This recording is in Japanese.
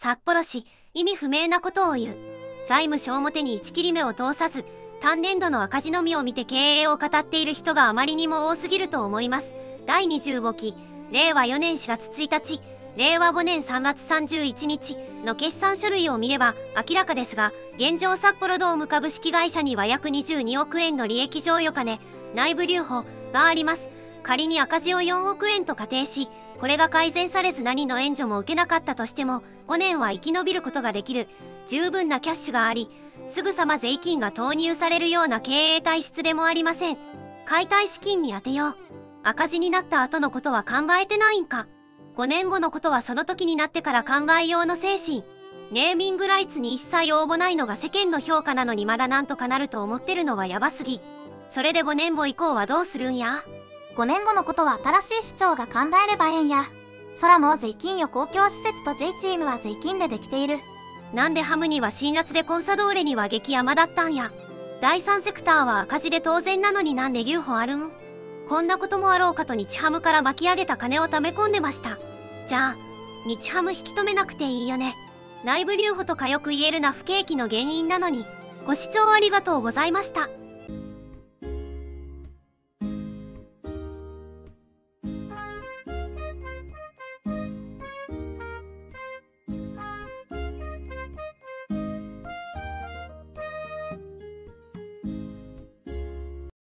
札幌市、意味不明なことを言う。財務省表に1切り目を通さず、単年度の赤字のみを見て経営を語っている人があまりにも多すぎると思います。第25期、令和4年4月1日、令和5年3月31日の決算書類を見れば明らかですが、現状札幌ドーム株式会社には約22億円の利益剰余金、内部留保があります。仮に赤字を4億円と仮定し、これが改善されず何の援助も受けなかったとしても、5年は生き延びることができる十分なキャッシュがあり、すぐさま税金が投入されるような経営体質でもありません。解体資金に充てよう。赤字になった後のことは考えてないんか。5年後のことはその時になってから考えようの精神。ネーミングライツに一切応募ないのが世間の評価なのにまだなんとかなると思ってるのはヤバすぎ。それで5年後以降はどうするんや。 5年後のことは新しい市長が考えればええんや。空も税金よ、公共施設と J チームは税金でできている。 なんでハムには辛辣でコンサドーレには激ヤマだったんや。第三セクターは赤字で当然なのになんで留保あるん。こんなこともあろうかと日ハムから巻き上げた金を貯め込んでました。じゃあ、日ハム引き止めなくていいよね。内部留保とかよく言えるな不景気の原因なのに。ご視聴ありがとうございました。